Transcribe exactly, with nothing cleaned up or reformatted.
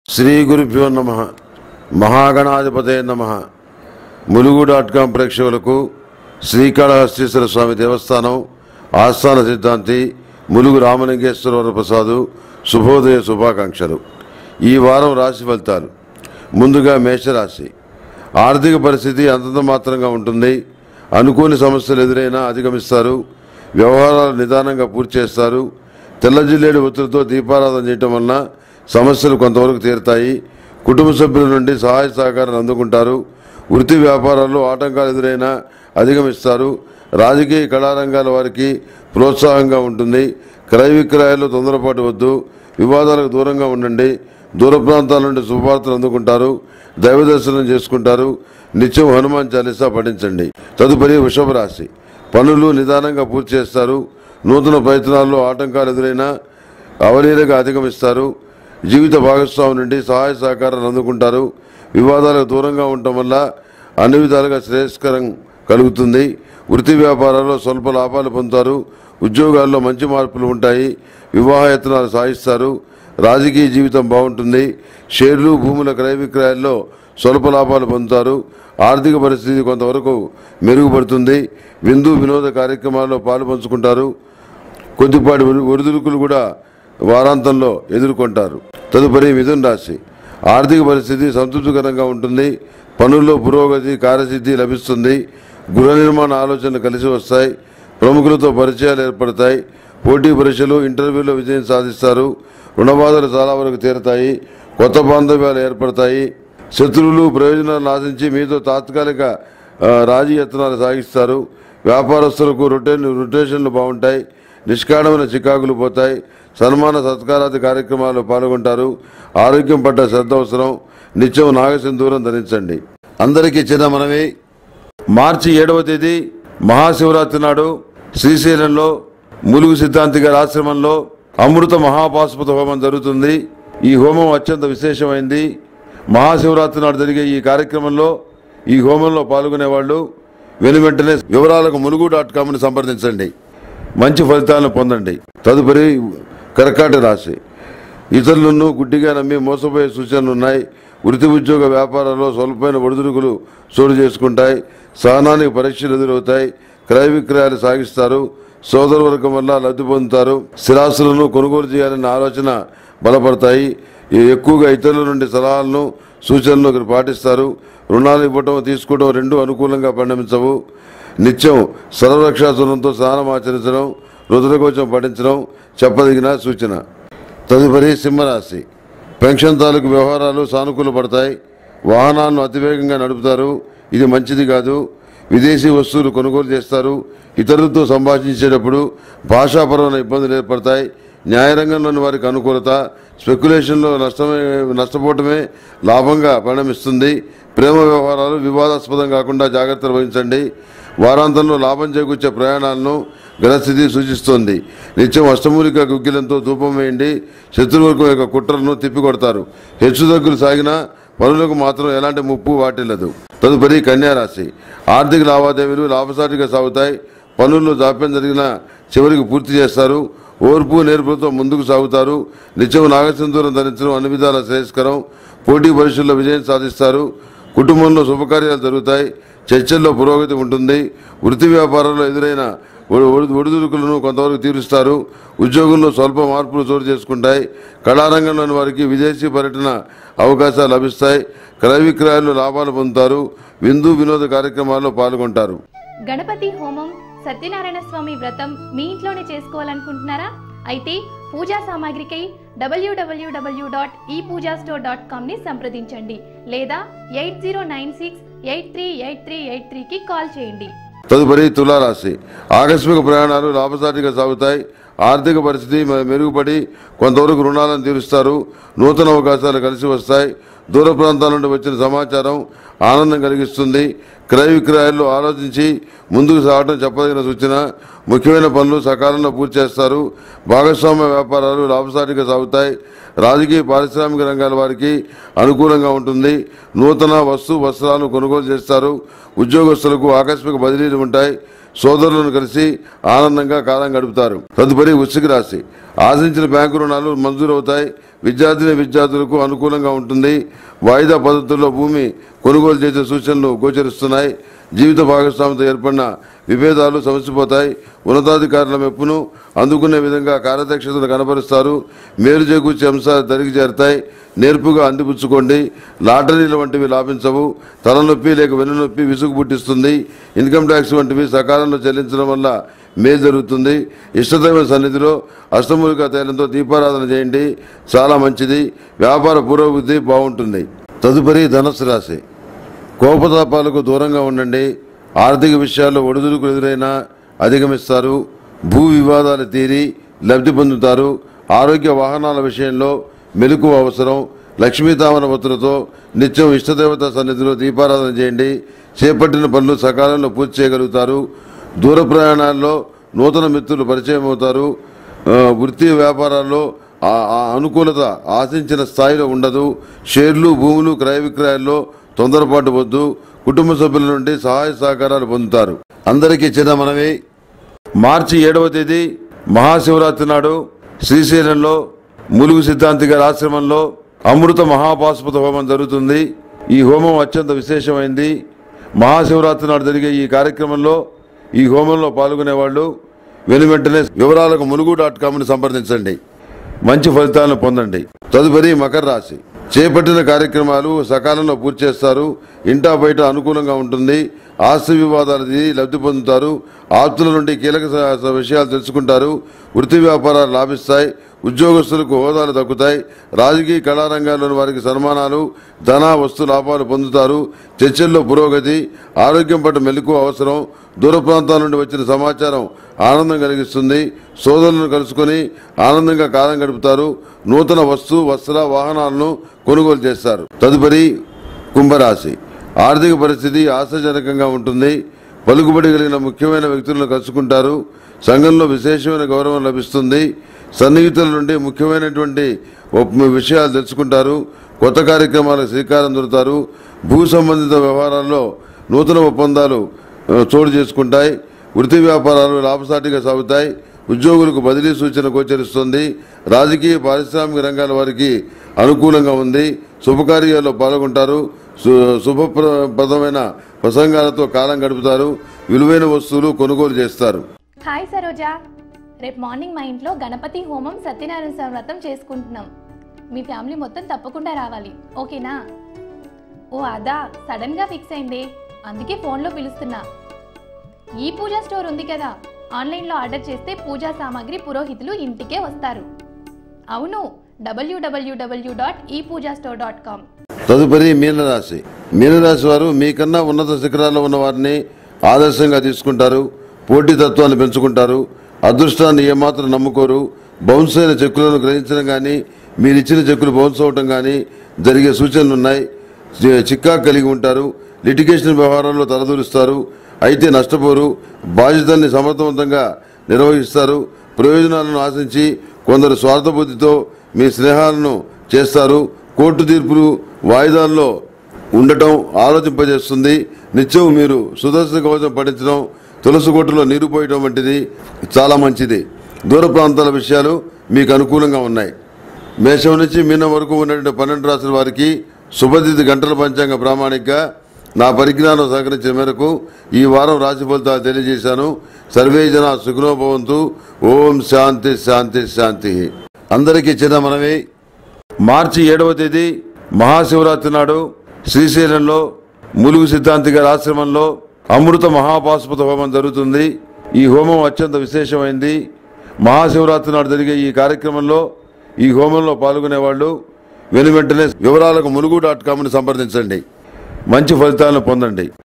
శ్రీ గురుభ్యో నమః. మహాగణాధిపతే నమః. ములుగు డాట్ కాం ప్రేక్షకులకు శ్రీకాళహస్తీశ్వర స్వామి దేవస్థానం ఆస్థాన సిద్ధాంతి ములుగు రామలింగేశ్వర ప్రసాదు శుభోదయ శుభాకాంక్షలు. ఈ వారం రాశి ఫలితాలు. ముందుగా మేషరాశి. ఆర్థిక పరిస్థితి అంతంత మాత్రంగా ఉంటుంది. అనుకోని సమస్యలు ఎదురైనా అధిగమిస్తారు. వ్యవహారాలు నిదానంగా పూర్తి చేస్తారు. తెల్ల జిల్లేడు ఒత్తిడితో దీపారాధన చేయటం వలన సమస్యలు కొంతవరకు తీరుతాయి. కుటుంబ సభ్యుల నుండి సహాయ సహకారాలు అందుకుంటారు. వృత్తి వ్యాపారాల్లో ఆటంకాలు ఎదురైనా అధిగమిస్తారు. రాజకీయ కళారంగాల వారికి ప్రోత్సాహంగా ఉంటుంది. క్రయ విక్రయాల్లో తొందరపాటు వద్దు. వివాదాలకు దూరంగా ఉండండి. దూర ప్రాంతాల నుండి శుభవార్తలు అందుకుంటారు. దైవ దర్శనం చేసుకుంటారు. నిత్యం హనుమాన్ చాలీసా పఠించండి. తదుపరి వృషభ రాశి. పనులు నిదానంగా పూర్తి చేస్తారు. నూతన ప్రయత్నాల్లో ఆటంకాలు ఎదురైనా అవలీలగా అధిగమిస్తారు. జీవిత భాగస్వామి నుండి సహాయ సహకారాలు అందుకుంటారు. వివాదాలకు దూరంగా ఉండటం వల్ల అన్ని విధాలుగా శ్రేయస్కరం కలుగుతుంది. వృత్తి వ్యాపారాల్లో స్వల్ప లాభాలు పొందుతారు. ఉద్యోగాల్లో మంచి మార్పులు ఉంటాయి. వివాహ యత్నాలు సాగిస్తారు. రాజకీయ జీవితం బాగుంటుంది. షేర్లు భూముల క్రయ విక్రయాల్లో స్వల్ప లాభాలు పొందుతారు. ఆర్థిక పరిస్థితి కొంతవరకు మెరుగుపడుతుంది. విందు వినోద కార్యక్రమాల్లో పాలు పంచుకుంటారు. కొద్దిపాటి ఒడిదుడుకులు కూడా వారాంతంలో ఎదుర్కొంటారు. తదుపరి మిథున రాశి. ఆర్థిక పరిస్థితి సంతృప్తికరంగా ఉంటుంది. పనుల్లో పురోగతి కార్యసిద్ధి లభిస్తుంది. గృహ నిర్మాణ ఆలోచనలు కలిసి వస్తాయి. ప్రముఖులతో పరిచయాలు ఏర్పడతాయి. పోటీ పరీక్షలు ఇంటర్వ్యూలో విజయం సాధిస్తారు. రుణబాధలు చాలా వరకు తీరతాయి. కొత్త బాంధవ్యాలు ఏర్పడతాయి. శత్రువులు ప్రయోజనాలను ఆశించి మీతో తాత్కాలిక రాజీ యత్నాలు సాగిస్తారు. వ్యాపారస్తులకు రొటేన్ రొటేషన్లు బాగుంటాయి. నిష్కారణమైన చికాకులు పోతాయి. సన్మాన సత్కారాది కార్యక్రమాల్లో పాల్గొంటారు. ఆరోగ్యం పట్ల శ్రద్ధ అవసరం. నిత్యం నాగసింధూరం ధరించండి. అందరికీ చిన్న మనవి. మార్చి ఏడవ తేదీ మహాశివరాత్రి నాడు శ్రీశైలంలో ములుగు సిద్ధాంతి గారి ఆశ్రమంలో అమృత మహాపాశుపత హోమం జరుగుతుంది. ఈ హోమం అత్యంత విశేషమైంది. మహాశివరాత్రి నాడు జరిగే ఈ కార్యక్రమంలో ఈ హోమంలో పాల్గొనే వాళ్ళు వెను వెంటనే వివరాలకు ములుగు డాట్ కామ్ని సంప్రదించండి. మంచి ఫలితాలను పొందండి. తదుపరి కర్కాటక రాశి. ఇతరులను గుడ్డిగా నమ్మి మోసపోయే సూచనలు ఉన్నాయి. వృత్తి ఉద్యోగ వ్యాపారాల్లో స్వల్పమైన ఒడిదుడుకులు చోటు చేసుకుంటాయి. సహనానికి పరీక్షలు ఎదురవుతాయి. క్రయ విక్రయాలు సాగిస్తారు. సోదరవర్గం వల్ల లబ్ధి పొందుతారు. స్థిరాస్తులను కొనుగోలు చేయాలన్న ఆలోచన బలపడతాయి. ఎక్కువగా ఇతరుల నుండి సలహాలను సూచనలు పాటిస్తారు. రుణాలు ఇవ్వటం తీసుకోవడం రెండు అనుకూలంగా పరిణమించవు. నిత్యం సర్వరక్షాసురంతో స్నానం ఆచరించడం, రుద్రకోచం పఠించడం చెప్పదగిన సూచన. తదుపరి సింహరాశి. పెన్షన్ తాలూకు వ్యవహారాలు సానుకూల పడతాయి. వాహనాలను అతివేగంగా నడుపుతారు. ఇది మంచిది కాదు. విదేశీ వస్తువులు కొనుగోలు చేస్తారు. ఇతరులతో సంభాషించేటప్పుడు భాషాపరమైన ఇబ్బందులు ఏర్పడతాయి. న్యాయరంగంలోని వారికి అనుకూలత. స్పెక్యులేషన్లో నష్టమే నష్టపోవటమే లాభంగా పరిణమిస్తుంది. ప్రేమ వ్యవహారాలు వివాదాస్పదం కాకుండా జాగ్రత్తలు వహించండి. వారాంతంలో లాభం చేకూర్చే ప్రయాణాలను గ్రహస్థితి సూచిస్తోంది. నిత్యం అష్టమూలిక గుగ్గిలంతో ధూపం వేయండి. శత్రువర్గం యొక్క కుట్రలను తిప్పికొడతారు. హెచ్చుతగ్గులు సాగినా పనులకు మాత్రం ఎలాంటి ముప్పు వాటిల్లదు. తదుపరి కన్యారాశి. ఆర్థిక లావాదేవీలు లాభసాటిగా సాగుతాయి. పనుల్లో జాప్యం జరిగిన చివరికి పూర్తి చేస్తారు. ఓర్పు నేర్పులతో ముందుకు సాగుతారు. నిత్యం నాగసింధూరం ధరించడం అన్ని విధాల శ్రేయస్కరం. పోటీ పరీక్షల్లో విజయం సాధిస్తారు. కుటుంబంలో శుభకార్యాలు జరుగుతాయి. చర్చల్లో పురోగతి ఉంటుంది. వృత్తి వ్యాపారంలో ఎదురైన ఒడిదుడుకులను కొంతవరకు తీరుస్తారు. ఉద్యోగంలో స్వల్ప మార్పులు చోటు చేసుకుంటాయి. కళారంగంలోని వారికి విదేశీ పర్యటన అవకాశాలు లభిస్తాయి. క్రయ విక్రయాల్లో లాభాలు పొందుతారు. విందు వినోద కార్యక్రమాల్లో పాల్గొంటారు. గణపతి హోమం, సత్యనారాయణ స్వామి వ్రతం మీ ఇంట్లోనే చేసుకోవాలనుకుంటున్నారా? అయితే పూజా సామాగ్రికై డబ్ల్యూడబ్ల్యూడబ్ల్యూ డాట్ ఈ పూజా స్టోర్ డాట్ కామ్ ని సంప్రదించండి లేదా eight zero nine six eight three eight three eight త్రీకి కాల్ చేయండి. తదుపరి తులారాశి. ఆకస్మిక ప్రయాణాలు లాభసాటిగా సాగుతాయి. ఆర్థిక పరిస్థితి మెరుగుపడి కొంతవరకు రుణాలను తీరుస్తారు. నూతన అవకాశాలు కలిసి వస్తాయి. దూర ప్రాంతాల నుండి వచ్చిన సమాచారం ఆనందం కలిగిస్తుంది. క్రయ విక్రయాల్లో ఆలోచించి ముందుకు సాగడం చెప్పదగిన సూచన. ముఖ్యమైన పనులు సకాలంలో పూర్తి చేస్తారు. భాగస్వామ్య వ్యాపారాలు లాభసాటిగా సాగుతాయి. రాజకీయ పారిశ్రామిక రంగాల వారికి అనుకూలంగా ఉంటుంది. నూతన వస్తు వస్త్రాలను కొనుగోలు చేస్తారు. ఉద్యోగస్తులకు ఆకస్మిక బదిలీలు ఉంటాయి. సోదరులను కలిసి ఆనందంగా కాలం గడుపుతారు. తదుపరి వృశ్చిక రాశి. ఆశించిన బ్యాంకు రుణాలు మంజూరవుతాయి. విద్యార్థిని విద్యార్థులకు అనుకూలంగా ఉంటుంది. వాయిదా పద్ధతుల్లో భూమి కొనుగోలు చేసే సూచనలు గోచరిస్తున్నాయి. జీవిత భాగస్వామితో ఏర్పడిన విభేదాలు సమసిపోతాయి. ఉన్నతాధికారుల మెప్పును అందుకునే విధంగా కార్యదక్షతను కనబరుస్తారు. మేలు చేకూర్చే అంశాలు తరిగి చేరుతాయి. నేర్పుగా అందిపుచ్చుకోండి. లాటరీల వంటివి లాభించవు. తలనొప్పి లేక వెన్నునొప్పి విసుగు పుట్టిస్తుంది. ఇన్కమ్ ట్యాక్స్ వంటివి సకాలంలో చెల్లించడం వల్ల మేలు జరుగుతుంది. ఇష్టదైవ సన్నిధిలో అష్టమూలికా తైలంతో దీపారాధన చేయండి, చాలా మంచిది. వ్యాపార పురోభివృద్ధి బాగుంటుంది. తదుపరి ధనుస్సు రాశి. కోపతాపాలకు దూరంగా ఉండండి. ఆర్థిక విషయాల్లో ఒడిదుడుకు ఎదురైనా అధిగమిస్తారు. భూ వివాదాలు తీరి లబ్ధి పొందుతారు. ఆరోగ్య వాహనాల విషయంలో మెలకువ అవసరం. లక్ష్మీతామర భద్రతో నిత్యం ఇష్టదేవత సన్నిధిలో దీపారాధన చేయండి. చేపట్టిన పనులు సకాలంలో పూర్తి చేయగలుగుతారు. దూర ప్రయాణాల్లో నూతన మిత్రులు పరిచయం అవుతారు. వృత్తి వ్యాపారాల్లో అనుకూలత ఆశించిన స్థాయిలో ఉండదు. షేర్లు భూములు క్రయ విక్రయాల్లో తొందరపాటు వద్దు. కుటుంబ సభ్యుల నుండి సహాయ సహకారాలు పొందుతారు. అందరికీ చిన్న మనవి, మార్చి ఏడవ తేదీ మహాశివరాత్రి నాడు శ్రీశైలంలో ములుగు సిద్ధాంతి గారి ఆశ్రమంలో అమృత మహాపాశుపత హోమం జరుగుతుంది. ఈ హోమం అత్యంత విశేషమైంది. మహాశివరాత్రి నాడు జరిగే ఈ కార్యక్రమంలో ఈ హోమంలో పాల్గొనే వాళ్ళు వెను వెంటనే వివరాలకు ములుగు డాట్ కామ్ని సంప్రదించండి. మంచి ఫలితాలను పొందండి. తదుపరి మకర రాశి. చేపట్టిన కార్యక్రమాలు సకాలంలో పూర్తి చేస్తారు. ఇంటా బయట అనుకూలంగా ఉంటుంది. ఆస్తి వివాదాలు లబ్ధి పొందుతారు. ఆప్తుల నుండి కీలక విషయాలు తెలుసుకుంటారు. వృత్తి వ్యాపారాలు లాభిస్తాయి. ఉద్యోగస్తులకు హోదాలు దక్కుతాయి. రాజకీయ కళారంగాల్లోని వారికి సన్మానాలు, ధన వస్తు లాభాలు పొందుతారు. చర్చల్లో పురోగతి. ఆరోగ్యం పట్ల మెలకువ అవసరం. దూర ప్రాంతాల నుండి వచ్చిన సమాచారం ఆనందం కలిగిస్తుంది. సోదరులను కలుసుకొని ఆనందంగా కాలం గడుపుతారు. నూతన వస్తు వస్త్ర వాహనాలను కొనుగోలు చేస్తారు. తదుపరి కుంభరాశి. ఆర్థిక పరిస్థితి ఆశాజనకంగా ఉంటుంది. పలుకుబడి కలిగిన ముఖ్యమైన వ్యక్తులను కలుసుకుంటారు. సంఘంలో విశేషమైన గౌరవం లభిస్తుంది. సన్నిహితుల నుండి ముఖ్యమైనటువంటి విషయాలు తెలుసుకుంటారు. కొత్త కార్యక్రమాలకు శ్రీకారం చుడతారు. భూ సంబంధిత వ్యవహారాల్లో నూతన ఒప్పందాలు చోటు చేసుకుంటాయి. వృత్తి వ్యాపారాలు లాభసాటిగా సాగుతాయి. ఉద్యోగులకు బదిలీ సూచన గోచరిస్తుంది. రాజకీయ పారిశ్రామిక రంగాల వారికి అనుకూలంగా ఉంది. శుభకార్యాల్లో పాల్గొంటారు. శుభప్రదమైన ప్రసంగాలతో కాలం గడుపుతారు. విలువైన వస్తువులు కొనుగోలు చేస్తారు. హాయ్ సరోజా, రేపు మార్నింగ్ మా ఇంట్లో గణపతి హోమం సత్యనారాయణ స్వామి వ్రతం చేసుకుంటున్నాం. మీ ఫ్యామిలీ మొత్తం తప్పకుండా రావాలి, ఓకేనా? ఓ అదా, సడన్ గా ఫిక్స్ అయిందే, అందుకే ఫోన్లో పిలుస్తున్నా. ఈ పూజా స్టోర్ ఉంది కదా, ఆన్లైన్లో ఆర్డర్ చేస్తే పూజా సామాగ్రి పురోహితులు ఇంటికే వస్తారు. అవును, డబ్ల్యూడబ్ల్యూడబ్ల్యూ డాట్ ఈ పూజా స్టోర్ డాట్ కామ్. తదుపరి మీనరాశి. మీనరాశి వారు మీకన్నా ఉన్నత శిఖరాల్లో ఉన్న వారిని ఆదర్శంగా తీసుకుంటారు. పోటీతత్వాన్ని పెంచుకుంటారు. అదృష్టాన్ని ఏమాత్రం నమ్ముకోరు. బౌన్స్ అయిన చెక్కులను గ్రహించడం కానీ మీరిచ్చిన చెక్కులు బౌన్స్ అవటం కానీ జరిగే సూచనలున్నాయి. చిక్కా కలిగి ఉంటారు. లిటిగేషన్ వ్యవహారాల్లో తలదూరుస్తారు. అయితే నష్టపోరు. బాధ్యతల్ని సమర్థవంతంగా నిర్వహిస్తారు. ప్రయోజనాలను ఆశించి కొందరు స్వార్థబుద్ధితో మీ స్నేహాలను చేస్తారు. కోర్టు తీర్పులు వాయిదాల్లో ఉండటం ఆలోచింపజేస్తుంది. నిత్యం మీరు సుదర్శన కవచం పఠించడం, తులసి కొట్టులో నీరు పోయడం వంటిది చాలా మంచిది. దూర ప్రాంతాల విషయాలు మీకు అనుకూలంగా ఉన్నాయి. మేషం నుంచి మీనం వరకు ఉన్నటువంటి పన్నెండు రాసుల వారికి శుభతిథి గంటల పంచాంగ ప్రామాణిక నా పరిజ్ఞానం సహకరించిన మేరకు ఈ వారం రాశి ఫలితాలు తెలియజేశాను. సర్వే జన సుఖినో భవంతు. ఓం శాంతి శాంతి శాంతి. అందరికీ చిన్న మనవి, మార్చి ఏడవ తేదీ మహాశివరాత్రి నాడు శ్రీశైలంలో ములుగు సిద్ధాంతి గారి ఆశ్రమంలో అమృత మహాపాశుపత హోమం జరుగుతుంది. ఈ హోమం అత్యంత విశేషమైంది. మహాశివరాత్రి నాడు జరిగే ఈ కార్యక్రమంలో ఈ హోమంలో పాల్గొనే వాళ్ళు వెను వెంటనే వివరాలకు ములుగు డాట్ కామ్ని సంప్రదించండి. మంచి ఫలితాలను పొందండి.